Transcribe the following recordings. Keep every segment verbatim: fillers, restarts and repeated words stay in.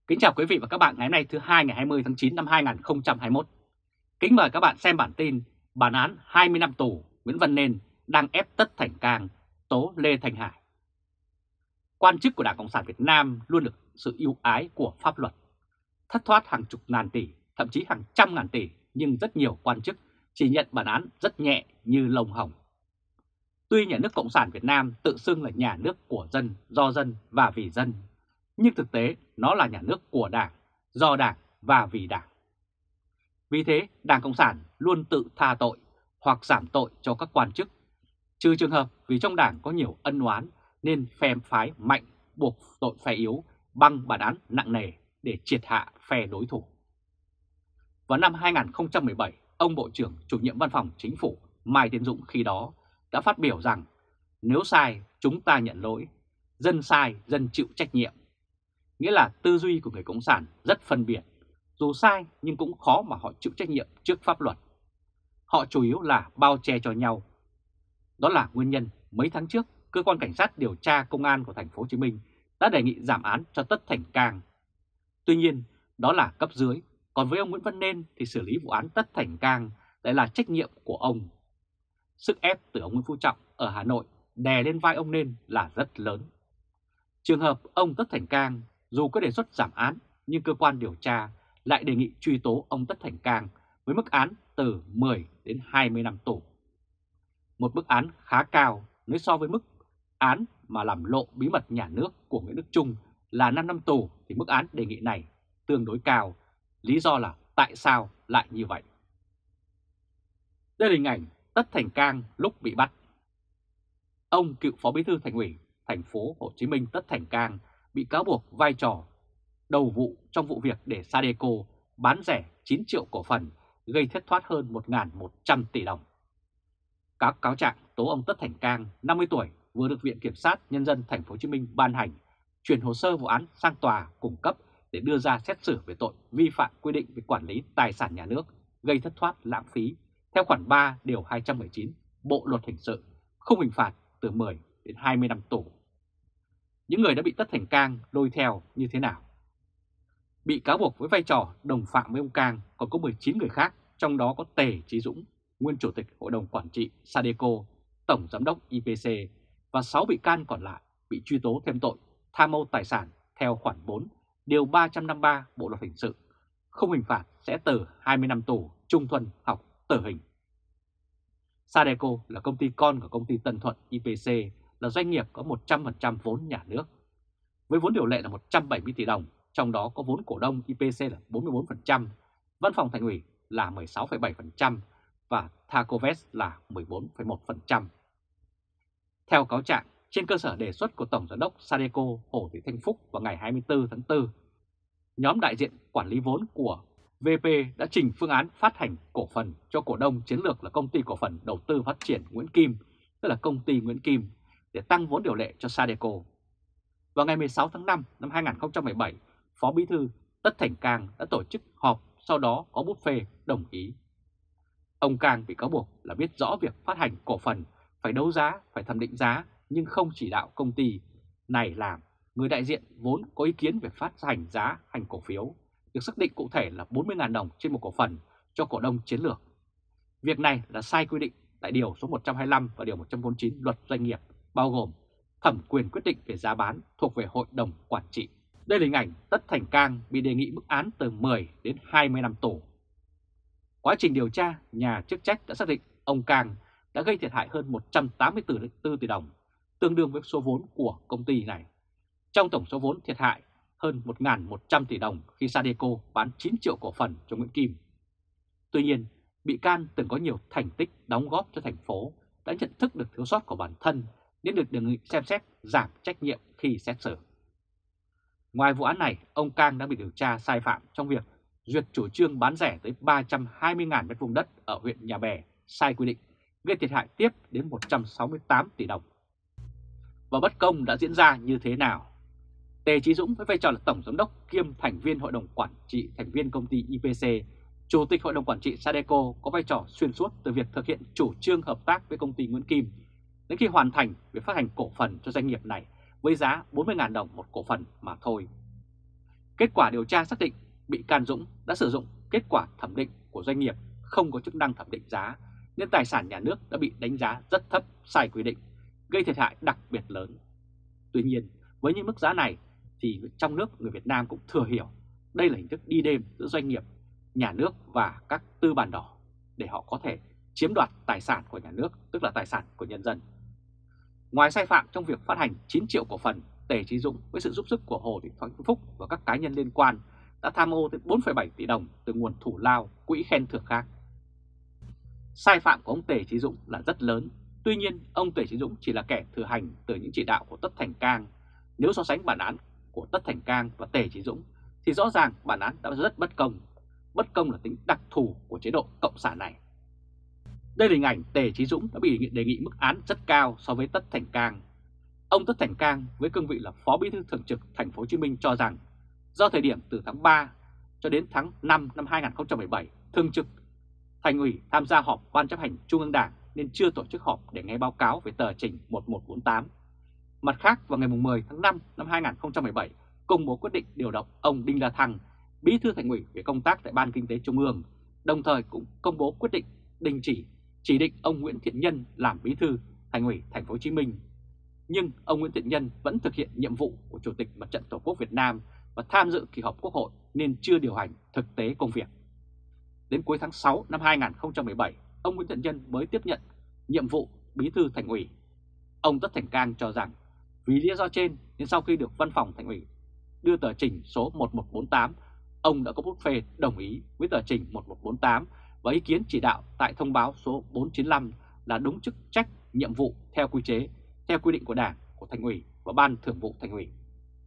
Kính chào quý vị và các bạn ngày hôm nay thứ hai ngày hai mươi tháng chín năm hai nghìn không trăm hai mươi mốt. Kính mời các bạn xem bản tin bản án hai mươi năm tù Nguyễn Văn Nên đang ép Tất Thành Cang tố Lê Thanh Hải. Quan chức của Đảng Cộng sản Việt Nam luôn được sự ưu ái của pháp luật, thất thoát hàng chục ngàn tỷ, thậm chí hàng trăm ngàn tỷ, nhưng rất nhiều quan chức chỉ nhận bản án rất nhẹ như lông hồng. Tuy nhà nước Cộng sản Việt Nam tự xưng là nhà nước của dân, do dân và vì dân, nhưng thực tế nó là nhà nước của Đảng, do Đảng và vì Đảng. Vì thế, Đảng Cộng sản luôn tự tha tội hoặc giảm tội cho các quan chức, trừ trường hợp vì trong Đảng có nhiều ân oán nên phe phái mạnh buộc tội phe yếu bằng bản án nặng nề để triệt hạ phe đối thủ. Vào năm hai nghìn không trăm mười bảy, ông Bộ trưởng Chủ nhiệm Văn phòng Chính phủ Mai Tiến Dũng khi đó đã phát biểu rằng nếu sai chúng ta nhận lỗi, dân sai dân chịu trách nhiệm. Nghĩa là tư duy của người Cộng sản rất phân biệt, dù sai nhưng cũng khó mà họ chịu trách nhiệm trước pháp luật. Họ chủ yếu là bao che cho nhau. Đó là nguyên nhân mấy tháng trước, cơ quan cảnh sát điều tra công an của thành phố Hồ Chí Minh đã đề nghị giảm án cho Tất Thành Cang. Tuy nhiên, đó là cấp dưới, còn với ông Nguyễn Văn Nên thì xử lý vụ án Tất Thành Cang lại là trách nhiệm của ông. Sức ép từ ông Nguyễn Phú Trọng ở Hà Nội đè lên vai ông Nên là rất lớn. Trường hợp ông Tất Thành Cang dù có đề xuất giảm án nhưng cơ quan điều tra lại đề nghị truy tố ông Tất Thành Cang với mức án từ mười đến hai mươi năm tù. Một mức án khá cao nếu so với mức án mà làm lộ bí mật nhà nước của Nguyễn Đức Chung là năm năm tù thì mức án đề nghị này tương đối cao. Lý do là tại sao lại như vậy? Đây là hình ảnh Tất Thành Cang lúc bị bắt. Ông cựu Phó Bí thư Thành ủy thành phố Hồ Chí Minh Tất Thành Cang bị cáo buộc vai trò đầu vụ trong vụ việc để Sadeco bán rẻ chín triệu cổ phần gây thất thoát hơn một nghìn một trăm tỷ đồng. Các cáo trạng tố ông Tất Thành Cang, năm mươi tuổi, vừa được Viện Kiểm sát Nhân dân thành phố Hồ Chí Minh ban hành, chuyển hồ sơ vụ án sang tòa cung cấp để đưa ra xét xử về tội vi phạm quy định về quản lý tài sản nhà nước gây thất thoát lãng phí theo khoản ba điều hai trăm mười chín Bộ luật hình sự, khung hình phạt từ mười đến hai mươi năm tù. Những người đã bị Tất Thành Cang lôi theo như thế nào? Bị cáo buộc với vai trò đồng phạm với ông Cang còn có mười chín người khác, trong đó có Tề Chí Dũng, nguyên Chủ tịch Hội đồng Quản trị Sadeco, Tổng Giám đốc i pê xê, và sáu bị can còn lại bị truy tố thêm tội tham mô tài sản theo khoản bốn điều ba trăm năm mươi ba Bộ luật hình sự, khung hình phạt sẽ từ hai mươi năm tù chung thân hoặc tử hình. Sadeco là công ty con của công ty Tân Thuận i pê xê, là doanh nghiệp có một trăm phần trăm vốn nhà nước. Với vốn điều lệ là một trăm bảy mươi tỷ đồng, trong đó có vốn cổ đông i pê xê là bốn mươi tư phần trăm, Văn phòng Thành ủy là mười sáu phẩy bảy phần trăm và Thacovest là mười bốn phẩy một phần trăm. Theo cáo trạng, trên cơ sở đề xuất của Tổng Giám đốc Sadeco Hồ Thị Thanh Phúc vào ngày hai mươi tư tháng tư, nhóm đại diện quản lý vốn của vê pê đã trình phương án phát hành cổ phần cho cổ đông chiến lược là Công ty Cổ phần Đầu tư Phát triển Nguyễn Kim, tức là Công ty Nguyễn Kim, để tăng vốn điều lệ cho Sadeco. Vào ngày mười sáu tháng năm năm hai nghìn không trăm mười bảy, Phó Bí thư Tất Thành Cang đã tổ chức họp, sau đó có bút phê đồng ý. Ông Cang bị cáo buộc là biết rõ việc phát hành cổ phần phải đấu giá, phải thẩm định giá nhưng không chỉ đạo công ty này làm. Người đại diện vốn có ý kiến về phát hành giá hành cổ phiếu, được xác định cụ thể là bốn mươi nghìn đồng trên một cổ phần cho cổ đông chiến lược. Việc này là sai quy định tại điều số một trăm hai mươi lăm và điều một trăm bốn mươi chín Luật Doanh nghiệp, bao gồm thẩm quyền quyết định về giá bán thuộc về Hội đồng Quản trị. Đây là hình ảnh Tất Thành Cang bị đề nghị mức án từ mười đến hai mươi năm tù. Quá trình điều tra, nhà chức trách đã xác định ông Cang đã gây thiệt hại hơn một trăm tám mươi tư tỷ đồng, tương đương với số vốn của công ty này. Trong tổng số vốn thiệt hại hơn một nghìn một trăm tỷ đồng khi Sadeco bán chín triệu cổ phần cho Nguyễn Kim. Tuy nhiên, bị can từng có nhiều thành tích đóng góp cho thành phố, đã nhận thức được thiếu sót của bản thân nên được đề nghị xem xét giảm trách nhiệm khi xét xử. Ngoài vụ án này, ông Cang đã bị điều tra sai phạm trong việc duyệt chủ trương bán rẻ tới ba trăm hai mươi nghìn mét vuông đất ở huyện Nhà Bè sai quy định, gây thiệt hại tiếp đến một trăm sáu mươi tám tỷ đồng. Và bất công đã diễn ra như thế nào? Tề Chí Dũng với vai trò là Tổng Giám đốc kiêm thành viên Hội đồng Quản trị thành viên công ty i pê xê, Chủ tịch Hội đồng Quản trị Sadeco, có vai trò xuyên suốt từ việc thực hiện chủ trương hợp tác với công ty Nguyễn Kim đến khi hoàn thành việc phát hành cổ phần cho doanh nghiệp này với giá bốn mươi nghìn đồng một cổ phần mà thôi. Kết quả điều tra xác định bị can Dũng đã sử dụng kết quả thẩm định của doanh nghiệp không có chức năng thẩm định giá, nên tài sản nhà nước đã bị đánh giá rất thấp, sai quy định, gây thiệt hại đặc biệt lớn. Tuy nhiên, với những mức giá này thì trong nước người Việt Nam cũng thừa hiểu đây là hình thức đi đêm giữa doanh nghiệp, nhà nước và các tư bản đỏ để họ có thể chiếm đoạt tài sản của nhà nước, tức là tài sản của nhân dân. Ngoài sai phạm trong việc phát hành chín triệu cổ phần, Tề Chí Dũng với sự giúp sức của Hồ Thị Thoại Phúc và các cá nhân liên quan đã tham ô tới bốn phẩy bảy tỷ đồng từ nguồn thủ lao, quỹ khen thưởng khác. Sai phạm của ông Tề Chí Dũng là rất lớn, tuy nhiên ông Tề Chí Dũng chỉ là kẻ thừa hành từ những chỉ đạo của Tất Thành Cang. Nếu so sánh bản án của Tất Thành Cang và Tề Chí Dũng thì rõ ràng bản án đã rất bất công. Bất công là tính đặc thù của chế độ cộng sản này. Đây là hình ảnh Tề Chí Dũng đã bị đề nghị mức án rất cao so với Tất Thành Cang. Ông Tất Thành Cang với cương vị là Phó Bí thư Thường trực Thành phố Hồ Chí Minh cho rằng do thời điểm từ tháng ba cho đến tháng năm năm hai nghìn không trăm mười bảy, Thường trực Thành ủy tham gia họp Ban chấp hành Trung ương Đảng nên chưa tổ chức họp để nghe báo cáo về tờ trình một một bốn tám. Mặt khác, vào ngày mười tháng năm năm hai nghìn không trăm mười bảy, công bố quyết định điều động ông Đinh La Thăng, Bí thư Thành ủy về công tác tại Ban Kinh tế Trung ương, đồng thời cũng công bố quyết định đình chỉ chỉ định ông Nguyễn Thiện Nhân làm Bí thư Thành ủy Thành phố Hồ Chí Minh. Nhưng ông Nguyễn Thiện Nhân vẫn thực hiện nhiệm vụ của Chủ tịch Mặt trận Tổ quốc Việt Nam và tham dự kỳ họp Quốc hội nên chưa điều hành thực tế công việc. Đến cuối tháng sáu năm hai nghìn không trăm mười bảy, ông Nguyễn Thiện Nhân mới tiếp nhận nhiệm vụ Bí thư Thành ủy. Ông Tất Thành Cang cho rằng vì lý do trên nên sau khi được Văn phòng Thành ủy đưa tờ trình số một một bốn tám, ông đã có bút phê đồng ý với tờ trình một một bốn tám và ý kiến chỉ đạo tại thông báo số bốn chín lăm là đúng chức trách, nhiệm vụ theo quy chế, theo quy định của Đảng, của Thành ủy và Ban Thường vụ Thành ủy.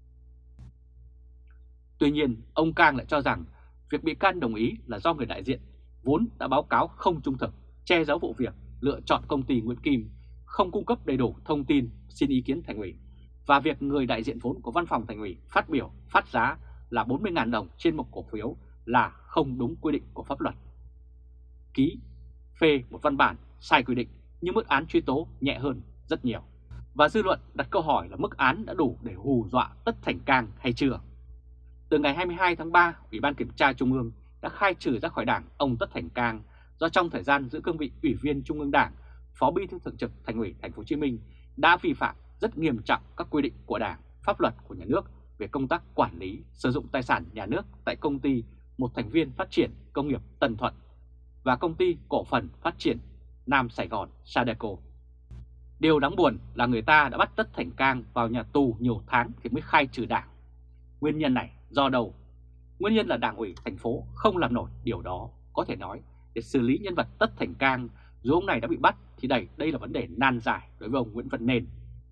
Tuy nhiên, ông Cang lại cho rằng việc bị can đồng ý là do người đại diện vốn đã báo cáo không trung thực, che giấu vụ việc, lựa chọn công ty Nguyễn Kim, không cung cấp đầy đủ thông tin xin ý kiến Thành ủy, và việc người đại diện vốn của Văn phòng Thành ủy phát biểu phát giá là bốn mươi nghìn đồng trên một cổ phiếu là không đúng quy định của pháp luật. Ký phê một văn bản sai quy định nhưng mức án truy tố nhẹ hơn rất nhiều. Và dư luận đặt câu hỏi là mức án đã đủ để hù dọa Tất Thành Cang hay chưa? Từ ngày hai mươi hai tháng ba, Ủy ban Kiểm tra Trung ương đã khai trừ ra khỏi Đảng ông Tất Thành Cang do trong thời gian giữ cương vị Ủy viên Trung ương Đảng, Phó Bí thư Thường trực Thành ủy Thành phố Hồ Chí Minh đã vi phạm rất nghiêm trọng các quy định của Đảng, pháp luật của nhà nước về công tác quản lý sử dụng tài sản nhà nước tại công ty một thành viên phát triển công nghiệp Tân Thuận và công ty cổ phần phát triển Nam Sài Gòn Sadeco. Điều đáng buồn là người ta đã bắt Tất Thành Cang vào nhà tù nhiều tháng thì mới khai trừ Đảng. Nguyên nhân này do đâu? Nguyên nhân là Đảng ủy thành phố không làm nổi điều đó. Có thể nói để xử lý nhân vật Tất Thành Cang, dù ông này đã bị bắt thì đây, đây là vấn đề nan giải đối với ông Nguyễn Văn Nên.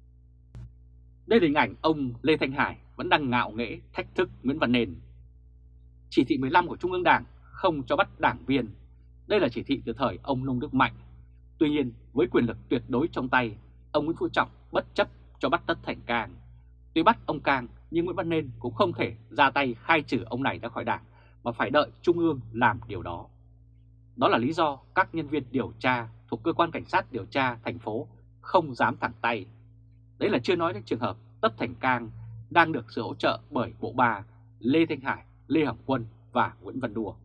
Đây là hình ảnh ông Lê Thanh Hải vẫn đang ngạo nghễ thách thức Nguyễn Văn Nên. Chỉ thị mười lăm của Trung ương Đảng không cho bắt đảng viên. Đây là chỉ thị từ thời ông Nông Đức Mạnh. Tuy nhiên, với quyền lực tuyệt đối trong tay, ông Nguyễn Phú Trọng bất chấp cho bắt Tất Thành Cang. Tuy bắt ông Cang, nhưng Nguyễn Văn Nên cũng không thể ra tay khai trừ ông này ra khỏi Đảng, mà phải đợi Trung ương làm điều đó. Đó là lý do các nhân viên điều tra thuộc Cơ quan Cảnh sát điều tra thành phố không dám thẳng tay. Đấy là chưa nói đến trường hợp Tất Thành Cang đang được sự hỗ trợ bởi bộ ba Lê Thanh Hải, Lê Hồng Quân và Nguyễn Văn Đùa.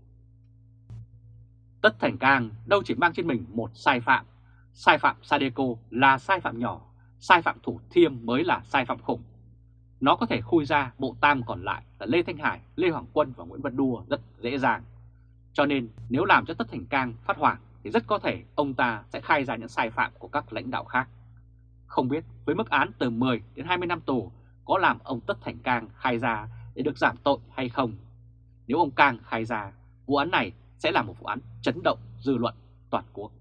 Tất Thành Cang đâu chỉ mang trên mình một sai phạm. Sai phạm Sadeco là sai phạm nhỏ, sai phạm Thủ Thiêm mới là sai phạm khủng. Nó có thể khui ra bộ tam còn lại là Lê Thanh Hải, Lê Hoàng Quân và Nguyễn Văn Đùa rất dễ dàng. Cho nên nếu làm cho Tất Thành Cang phát hoảng thì rất có thể ông ta sẽ khai ra những sai phạm của các lãnh đạo khác. Không biết với mức án từ mười đến hai mươi năm tù có làm ông Tất Thành Cang khai ra để được giảm tội hay không. Nếu ông Cang khai ra, vụ án này sẽ là một vụ án chấn động dư luận toàn quốc.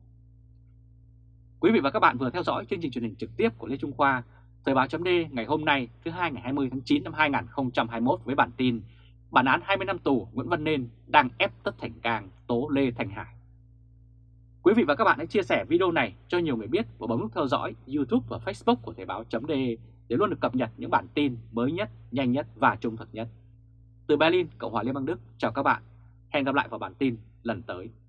Quý vị và các bạn vừa theo dõi chương trình truyền hình trực tiếp của Lê Trung Khoa, Thời báo chấm D ngày hôm nay thứ hai ngày hai mươi tháng chín năm hai nghìn không trăm hai mươi mốt với bản tin bản án hai mươi năm tù Nguyễn Văn Nên đang ép Tất Thành Cang tố Lê Thanh Hải. Quý vị và các bạn hãy chia sẻ video này cho nhiều người biết và bấm nút theo dõi YouTube và Facebook của Thời báo chấm D để luôn được cập nhật những bản tin mới nhất, nhanh nhất và trung thực nhất. Từ Berlin, Cộng hòa Liên bang Đức, chào các bạn. Hẹn gặp lại vào bản tin lần tới.